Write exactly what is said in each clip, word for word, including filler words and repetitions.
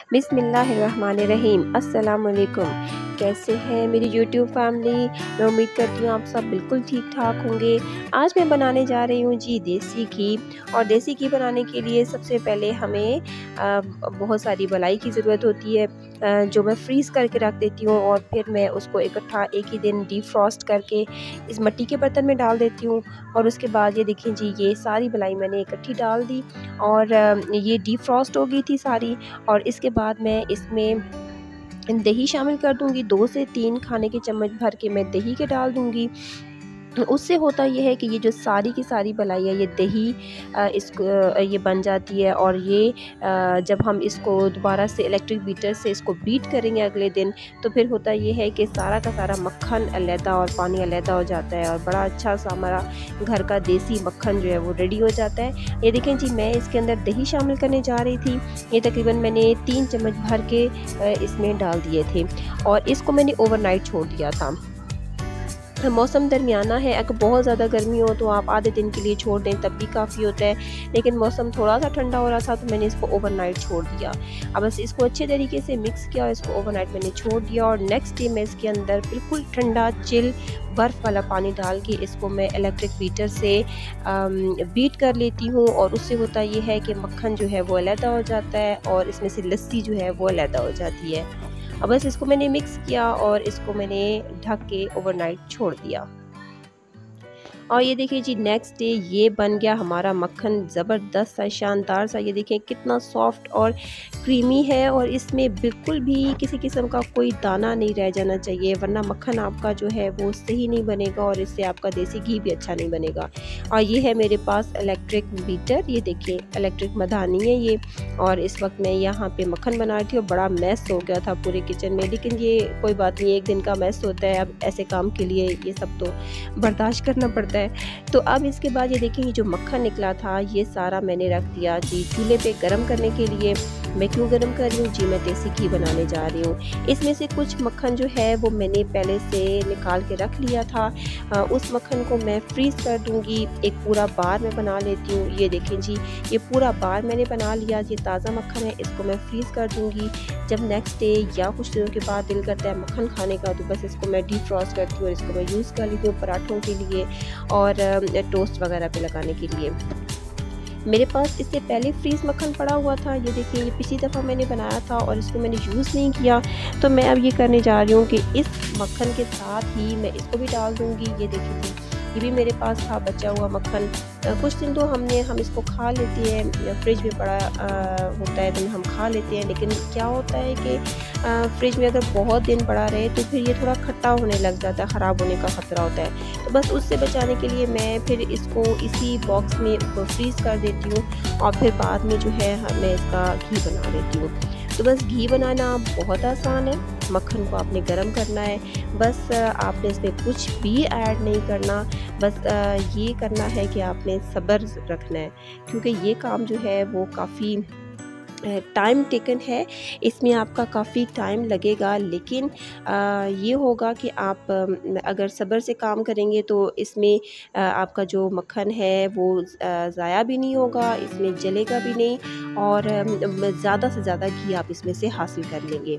बिस्मिल्लाहिर्रहमानिर्रहीम। अस्सलाम वालेकुम। कैसे हैं मेरी यूट्यूब फैमिली? मैं उम्मीद करती हूँ आप सब बिल्कुल ठीक ठाक होंगे। आज मैं बनाने जा रही हूँ जी देसी घी। और देसी घी बनाने के लिए सबसे पहले हमें अ, बहुत सारी मलाई की ज़रूरत होती है, अ, जो मैं फ्रीज़ करके रख देती हूँ और फिर मैं उसको इकट्ठा एक ही दिन डीफ्रॉस्ट करके इस मिट्टी के बर्तन में डाल देती हूँ। और उसके बाद ये देखें जी, ये सारी मलाई मैंने इकट्ठी डाल दी और अ, ये डीफ्रॉस्ट हो गई थी सारी। और इसके बाद मैं इसमें दही शामिल कर दूँगी, दो से तीन खाने के चम्मच भर के मैं दही के डाल दूँगी। उससे होता ये है कि ये जो सारी की सारी बलाई है, ये दही अ, इसको अ, ये बन जाती है। और ये अ, जब हम इसको दोबारा से इलेक्ट्रिक बीटर से इसको बीट करेंगे अगले दिन, तो फिर होता ये है कि सारा का सारा मक्खन अलहदा और पानी अलहदा हो जाता है और बड़ा अच्छा सा हमारा घर का देसी मक्खन जो है वो रेडी हो जाता है। ये देखें जी, मैं इसके अंदर दही शामिल करने जा रही थी। ये तकरीबन मैंने तीन चम्मच भर के अ, इसमें डाल दिए थे और इसको मैंने ओवरनाइट छोड़ दिया था। मौसम दरमियाना है, अगर बहुत ज़्यादा गर्मी हो तो आप आधे दिन के लिए छोड़ दें तब भी काफ़ी होता है, लेकिन मौसम थोड़ा सा ठंडा हो रहा था तो मैंने इसको ओवरनाइट छोड़ दिया। अब बस इसको अच्छे तरीके से मिक्स किया और इसको ओवरनाइट मैंने छोड़ दिया। और नेक्स्ट डे मैं इसके अंदर बिल्कुल ठंडा चिल बर्फ़ वाला पानी डाल के इसको मैं इलेक्ट्रिक बीटर से अम, बीट कर लेती हूँ। और उससे होता ये है कि मक्खन जो है वो अलहदा हो जाता है और इसमें से लस्सी जो है वो अलहदा हो जाती है। अब बस इसको मैंने मिक्स किया और इसको मैंने ढक के ओवरनाइट छोड़ दिया। और ये देखिए जी, नेक्स्ट डे ये बन गया हमारा मक्खन ज़बरदस्त सा, शानदार सा। ये देखिए कितना सॉफ्ट और क्रीमी है और इसमें बिल्कुल भी किसी किस्म का कोई दाना नहीं रह जाना चाहिए, वरना मक्खन आपका जो है वो सही नहीं बनेगा और इससे आपका देसी घी भी अच्छा नहीं बनेगा। और ये है मेरे पास इलेक्ट्रिक बीटर, ये देखिए इलेक्ट्रिक मधानी है ये। और इस वक्त मैं यहाँ पे मक्खन बना रही थी और बड़ा मैस हो गया था पूरे किचन में, लेकिन ये कोई बात नहीं, एक दिन का मैस होता है। अब ऐसे काम के लिए ये सब तो बर्दाश्त करना पड़ता है। तो अब इसके बाद ये देखिए, ये जो मक्खन निकला था ये सारा मैंने रख दिया जी चूल्हे पे गरम करने के लिए। मैं क्यों गरम कर रही हूँ जी, मैं देसी घी बनाने जा रही हूँ। इसमें से कुछ मक्खन जो है वो मैंने पहले से निकाल के रख लिया था, आ, उस मक्खन को मैं फ्रीज़ कर दूँगी। एक पूरा बार मैं बना लेती हूँ। ये देखें जी, ये पूरा बार मैंने बना लिया। ये ताज़ा मक्खन है, इसको मैं फ्रीज़ कर दूँगी। जब नेक्स्ट डे या कुछ दिनों के बाद दिल करता है मक्खन खाने का, तो बस इसको मैं डीफ्रॉस्ट करती हूँ और इसको मैं यूज़ कर लेती हूँ पराठों के लिए और टोस्ट वगैरह पे लगाने के लिए। मेरे पास इससे पहले फ्रीज़ मक्खन पड़ा हुआ था। ये देखिए, ये पिछली दफ़ा मैंने बनाया था और इसको मैंने यूज़ नहीं किया, तो मैं अब ये करने जा रही हूँ कि इस मक्खन के साथ ही मैं इसको भी डाल दूँगी। ये देखिए जी, ये भी मेरे पास था बचा हुआ मक्खन। कुछ दिन तो हमने हम इसको खा लेते हैं, फ्रिज में पड़ा आ, होता है तो हम खा लेते हैं, लेकिन क्या होता है कि फ्रिज में अगर बहुत दिन पड़ा रहे तो फिर ये थोड़ा खट्टा होने लग जाता है, ख़राब होने का ख़तरा होता है। तो बस उससे बचाने के लिए मैं फिर इसको इसी बॉक्स में फ्रीज़ कर देती हूँ और फिर बाद में जो है मैं इसका घी बना लेती हूँ। तो बस घी बनाना बहुत आसान है। मक्खन को आपने गरम करना है, बस आपने इसमें कुछ भी ऐड नहीं करना। बस ये करना है कि आपने सब्र रखना है, क्योंकि ये काम जो है वो काफ़ी टाइम टेकन है। इसमें आपका काफ़ी टाइम लगेगा, लेकिन आ, ये होगा कि आप अगर सब्र से काम करेंगे तो इसमें आ, आपका जो मक्खन है वो ज़ाया भी नहीं होगा, इसमें जलेगा भी नहीं और ज़्यादा से ज़्यादा घी आप इसमें से हासिल कर लेंगे।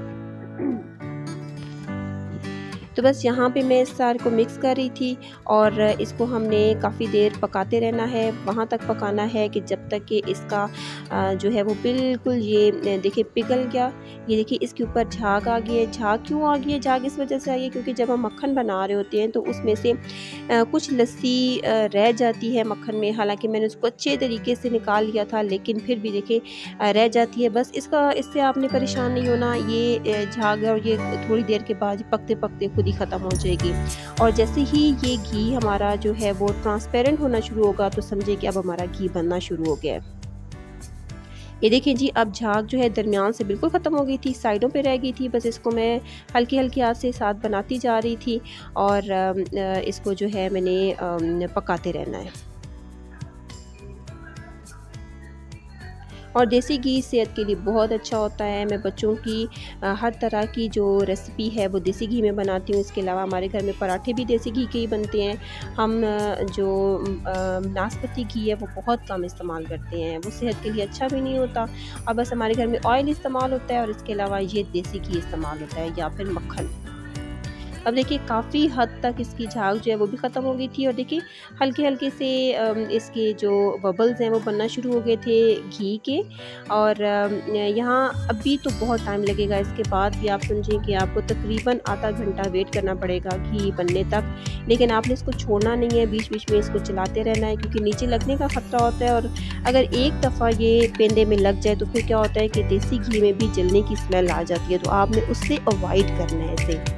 तो बस यहाँ पे मैं इस सारे को मिक्स कर रही थी और इसको हमने काफ़ी देर पकाते रहना है। वहाँ तक पकाना है कि जब तक कि इसका जो है वो बिल्कुल, ये देखिए पिघल गया। ये देखिए इसके ऊपर झाग आ गई है। झाग क्यों आ गई है? झाग इस वजह से आई है क्योंकि जब हम मक्खन बना रहे होते हैं तो उसमें से कुछ लस्सी रह जाती है मक्खन में। हालांकि मैंने उसको अच्छे तरीके से निकाल लिया था, लेकिन फिर भी देखिए रह जाती है। बस इसका इससे आपने परेशान नहीं होना। ये झाग और ये थोड़ी देर के बाद पकते पकते खुद ही ख़त्म हो जाएगी। और जैसे ही ये घी हमारा जो है वो ट्रांसपेरेंट होना शुरू होगा तो समझिए कि अब हमारा घी बनना शुरू हो गया है। ये देखिए जी, अब झाग जो है दरमियान से बिल्कुल ख़त्म हो गई थी, साइडों पे रह गई थी। बस इसको मैं हल्की हल्की आंच से साथ बनाती जा रही थी और इसको जो है मैंने पकाते रहना है। और देसी घी सेहत के लिए बहुत अच्छा होता है। मैं बच्चों की अ, हर तरह की जो रेसिपी है वो देसी घी में बनाती हूँ। इसके अलावा हमारे घर में पराठे भी देसी घी के ही बनते हैं। हम अ, जो अ, नाशपाती घी है वो बहुत कम इस्तेमाल करते हैं, वो सेहत के लिए अच्छा भी नहीं होता और बस हमारे घर में ऑयल इस्तेमाल होता है और इसके अलावा ये देसी घी इस्तेमाल होता है या फिर मक्खन। अब देखिए काफ़ी हद तक इसकी झाग जो है वो भी ख़त्म हो गई थी और देखिए हल्के-हल्के से अम, इसके जो बबल्स हैं वो बनना शुरू हो गए थे घी के। और अम, यहाँ अभी तो बहुत टाइम लगेगा, इसके बाद भी आप समझें कि आपको तकरीबन आधा घंटा वेट करना पड़ेगा घी बनने तक। लेकिन आपने इसको छोड़ना नहीं है, बीच-बीच में इसको चलाते रहना है क्योंकि नीचे लगने का ख़तरा होता है और अगर एक दफ़ा ये पेंदे में लग जाए तो फिर क्या होता है कि देसी घी में भी जलने की स्मेल आ जाती है, तो आपने उससे अवॉइड करना है इसे।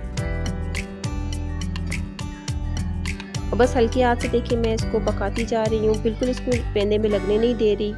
और बस हल्की आँच से देखिए मैं इसको पकाती जा रही हूँ, बिल्कुल इसको पेंदे में लगने नहीं दे रही।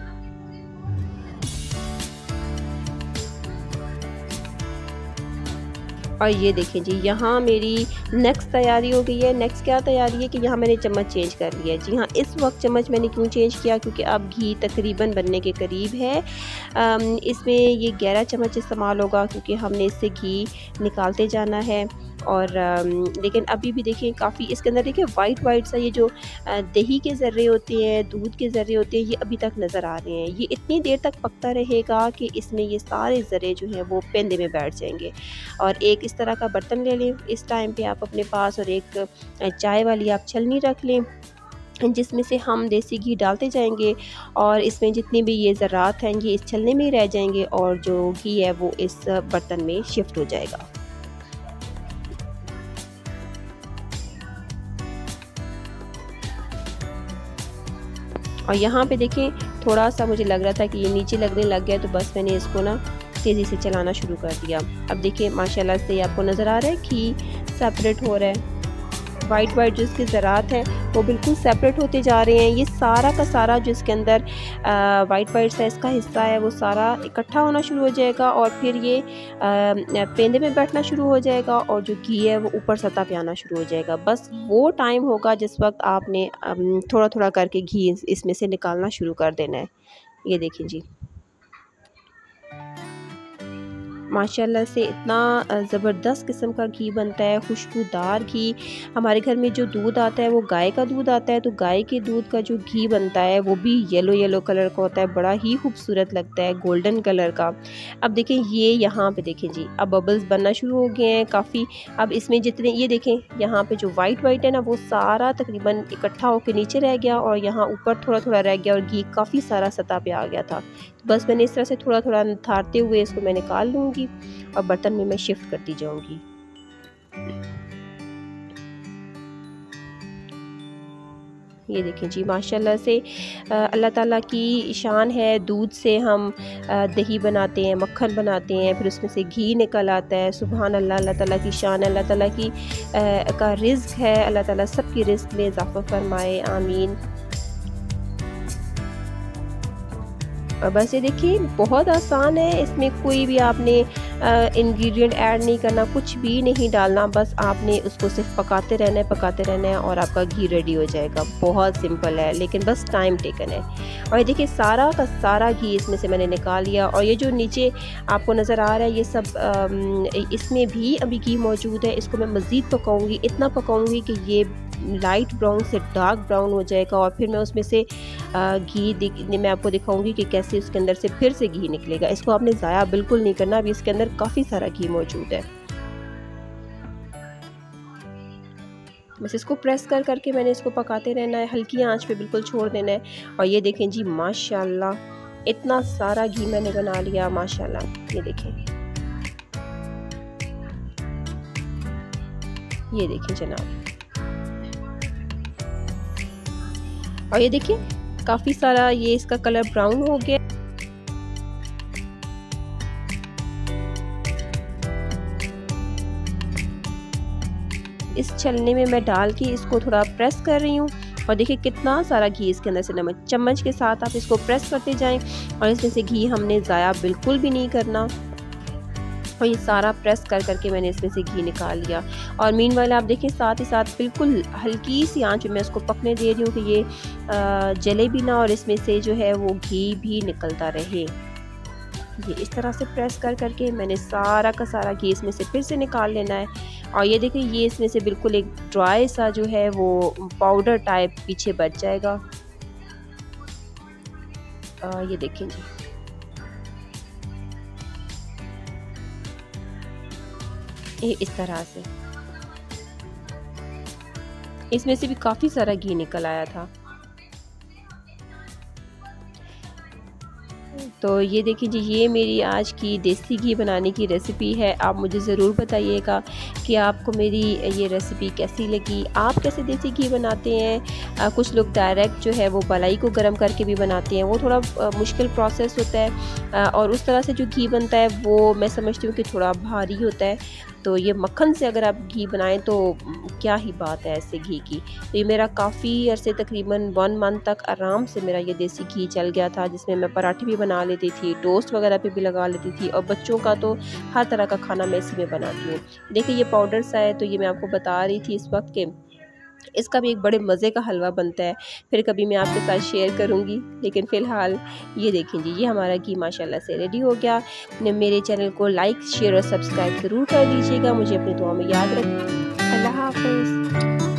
और ये देखें जी, यहाँ मेरी नेक्स्ट तैयारी हो गई है। नेक्स्ट क्या तैयारी है कि यहाँ मैंने चम्मच चेंज कर लिया है। जी हाँ, इस वक्त चम्मच मैंने क्यों चेंज किया, क्योंकि अब घी तकरीबन बनने के करीब है। अम, इसमें ये ग्यारह चम्मच इस्तेमाल होगा क्योंकि हमने इससे घी निकालते जाना है। और अम, लेकिन अभी भी देखिए काफ़ी इसके अंदर देखिए वाइट वाइट सा ये जो अ, दही के ज़र्रे होते हैं, दूध के ज़र्रे होते हैं, ये अभी तक नज़र आ रहे हैं। ये इतनी देर तक पकता रहेगा कि इसमें ये सारे ज़र्रे जो हैं वो पेंदे में बैठ जाएंगे। और एक इस तरह का बर्तन ले लें इस टाइम पे आप अपने पास, और एक अ, चाय वाली आप छलनी रख लें जिसमें से हम देसी घी डालते जाएंगे और इसमें जितनी भी ये ज़रात हैं ये इस छलनी में ही रह जाएंगे और जो घी है वो इस बर्तन में शिफ्ट हो जाएगा। और यहाँ पे देखें थोड़ा सा मुझे लग रहा था कि ये नीचे लगने लग गया, तो बस मैंने इसको ना तेज़ी से चलाना शुरू कर दिया। अब देखिए माशाल्लाह से आपको नज़र आ रहा है कि सेपरेट हो रहा है, वाइट वाइट जो इसके ज़रात हैं वो बिल्कुल सेपरेट होते जा रहे हैं। ये सारा का सारा जो इसके अंदर वाइट वाइट सा इसका हिस्सा है वो सारा इकट्ठा होना शुरू हो जाएगा और फिर ये आ, पेंदे में बैठना शुरू हो जाएगा और जो घी है वो ऊपर सतह पे आना शुरू हो जाएगा। बस वो टाइम होगा जिस वक्त आपने थोड़ा थोड़ा करके घी इसमें से निकालना शुरू कर देना है। ये देखिए जी, माशाल्लाह से इतना ज़बरदस्त किस्म का घी बनता है, खुशबूदार घी। हमारे घर में जो दूध आता है वो गाय का दूध आता है, तो गाय के दूध का जो घी बनता है वो भी येलो येलो कलर का होता है, बड़ा ही खूबसूरत लगता है, गोल्डन कलर का। अब देखें ये यहाँ पे देखें जी, अब बबल्स बनना शुरू हो गए हैं काफ़ी। अब इसमें जितने ये देखें यहाँ पे जो वाइट वाइट है ना वो सारा तकरीबन इकट्ठा होकर नीचे रह गया और यहाँ ऊपर थोड़ा थोड़ा रह गया और घी काफ़ी सारा सतह पे आ गया था। बस मैंने इस तरह से थोड़ा थोड़ा थारते हुए इसको मैं निकाल लूँगी और बर्तन में मैं शिफ्ट करती जाऊँगी। ये देखें जी, माशाल्लाह से अल्लाह ताला की शान है। दूध से हम दही बनाते हैं, मक्खन बनाते हैं, फिर उसमें से घी निकल आता है। सुभान अल्लाह, अल्लाह ताला की शान है, अल्लाह ताला की आ, का रिज़्क़ है। अल्लाह ताला सबकी रिज़्क़ में इज़ाफ़ा फरमाए, आमीन। और बस ये देखिए बहुत आसान है, इसमें कोई भी आपने इंग्रेडिएंट ऐड नहीं करना, कुछ भी नहीं डालना, बस आपने उसको सिर्फ पकाते रहना है पकाते रहना है और आपका घी रेडी हो जाएगा। बहुत सिंपल है लेकिन बस टाइम टेकन है। और ये देखिए सारा का सारा घी इसमें से मैंने निकाल लिया और ये जो नीचे आपको नज़र आ रहा है ये सब इसमें भी अभी घी मौजूद है। इसको मैं मज़ीद पकाऊंगी, इतना पकाऊंगी कि ये लाइट ब्राउन से डार्क ब्राउन हो जाएगा और फिर मैं उसमें से घी मैं आपको दिखाऊंगी कि कैसे उसके अंदर से फिर से घी निकलेगा। इसको आपने ज़ाया बिल्कुल नहीं करना, अभी इसके अंदर काफ़ी सारा घी मौजूद है। बस इसको प्रेस कर करके मैंने इसको पकाते रहना है, हल्की आंच पे बिल्कुल छोड़ देना है। और ये देखें जी माशाल्लाह इतना सारा घी मैंने बना लिया माशाल्लाह। ये देखें, ये देखें जनाब, और ये देखिए काफ़ी सारा ये इसका कलर ब्राउन हो गया। इस छलनी में मैं डाल के इसको थोड़ा प्रेस कर रही हूँ और देखिए कितना सारा घी इसके अंदर से नमक चम्मच के साथ आप इसको प्रेस करते जाएं और इसमें से घी हमने ज़ाया बिल्कुल भी नहीं करना। और ये सारा प्रेस कर करके मैंने इसमें से घी निकाल लिया। और मीनवाइल आप देखें साथ ही साथ बिल्कुल हल्की सी आंच में मैं इसको पकने दे रही हूँ कि ये जले भी ना और इसमें से जो है वो घी भी निकलता रहे। ये इस तरह से प्रेस कर करके मैंने सारा का सारा घी इसमें से फिर से निकाल लेना है। और ये देखिए ये इसमें से बिल्कुल एक ड्राई सा जो है वो पाउडर टाइप पीछे बच जाएगा। आ, ये देखें जी, ये इस तरह से इसमें से भी काफ़ी सारा घी निकल आया था। तो ये देखिए जी, ये मेरी आज की देसी घी बनाने की रेसिपी है। आप मुझे ज़रूर बताइएगा कि आपको मेरी ये रेसिपी कैसी लगी। आप कैसे देसी घी बनाते हैं? आ, कुछ लोग डायरेक्ट जो है वो मलाई को गर्म करके भी बनाते हैं, वो थोड़ा आ, मुश्किल प्रोसेस होता है। आ, और उस तरह से जो घी बनता है वो मैं समझती हूँ कि थोड़ा भारी होता है। तो ये मक्खन से अगर आप घी बनाएं तो क्या ही बात है ऐसे घी की। तो ये मेरा काफ़ी अरसे तकरीबन वन मंथ तक आराम से मेरा ये देसी घी चल गया था, जिसमें मैं पराठे भी बना लेती थी, टोस्ट वगैरह पे भी लगा लेती थी और बच्चों का तो हर तरह का खाना मैं इसी में बनाती हूँ। देखिए ये पाउडर सा है, तो ये मैं आपको बता रही थी इस वक्त के इसका भी एक बड़े मज़े का हलवा बनता है, फिर कभी मैं आपके साथ शेयर करूँगी। लेकिन फ़िलहाल ये देखें जी, ये हमारा घी माशाल्लाह से रेडी हो गया। मेरे चैनल को लाइक शेयर और सब्सक्राइब ज़रूर कर दीजिएगा। मुझे अपनी दुआ में याद रखें। अल्लाह हाफ़िज़।